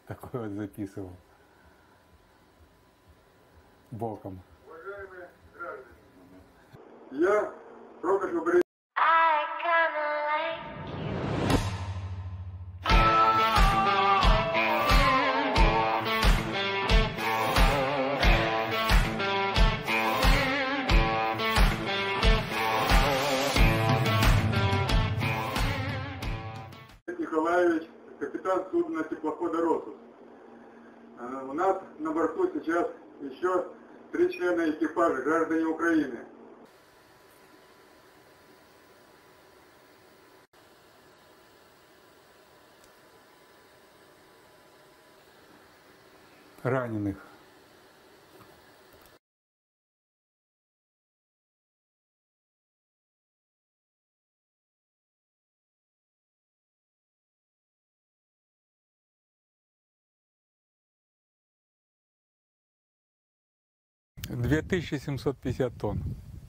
такой вот записывал. Боком. Уважаемые граждане, я только что говорил. Николаевич, капитан судна теплохода «Росус». У нас на борту сейчас еще 3 члена экипажа, граждане Украины. Раненых. — 2750 тонн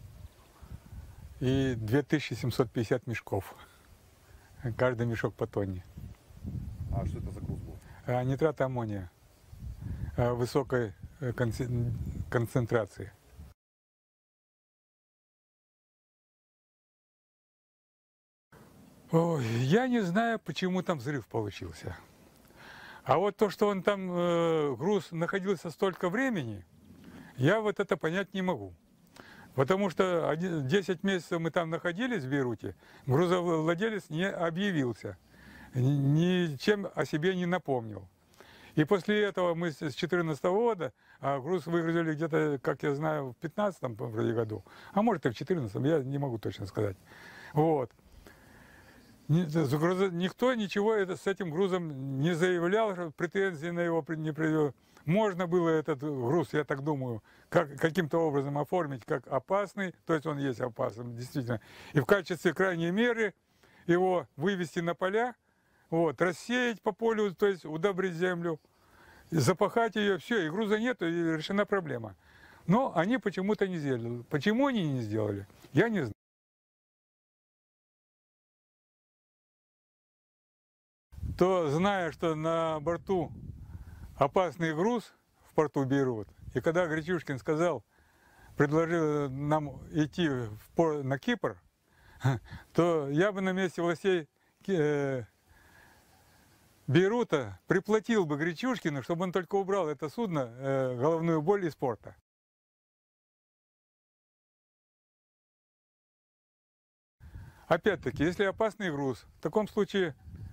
и 2750 мешков. Каждый мешок по тонне. А что это за груз был? Нитрат аммония высокой концентрации. Ой, я не знаю, почему там взрыв получился. А вот то, что он там, груз находился столько времени, я вот это понять не могу. Потому что 10 месяцев мы там находились в Бейруте, грузовладелец не объявился, ничем о себе не напомнил. И после этого мы с 2014 года, а груз выгрузили где-то, как я знаю, в 2015 году, а может и в 2014, я не могу точно сказать. Вот. Никто ничего с этим грузом не заявлял, претензий на его не привел. Можно было этот груз, я так думаю, каким-то образом оформить как опасный, то есть он есть опасным, действительно, и в качестве крайней меры его вывести на поля, вот, рассеять по полю, то есть удобрить землю, запахать ее, все, и груза нет, и решена проблема. Но они почему-то не сделали. Почему они не сделали, я не знаю. То, зная, что на борту опасный груз в порту Бейрут, и когда Гречушкин предложил нам идти на Кипр, то я бы на месте властей Бейрута приплатил бы Гречушкину, чтобы он только убрал это судно, головную боль из порта. Опять-таки, если опасный груз, в таком случае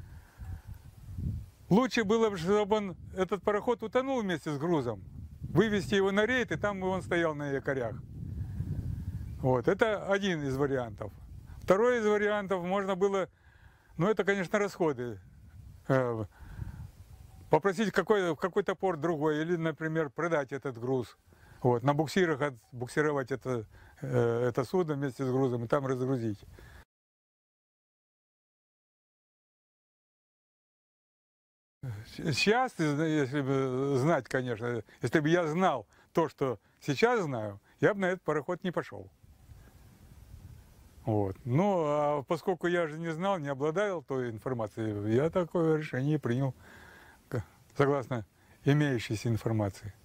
лучше было бы, чтобы этот пароход утонул вместе с грузом, вывести его на рейд, и там он стоял на якорях. Вот, это один из вариантов. Второй из вариантов можно было, ну это, конечно, расходы, попросить какой-то порт другой, или, например, продать этот груз. Вот, на буксирах отбуксировать это судно вместе с грузом и там разгрузить. Сейчас, если бы знать, конечно, если бы я знал то, что сейчас знаю, я бы на этот пароход не пошел. Вот. Ну, а поскольку я же не знал, не обладал той информацией, я такое решение принял согласно имеющейся информации.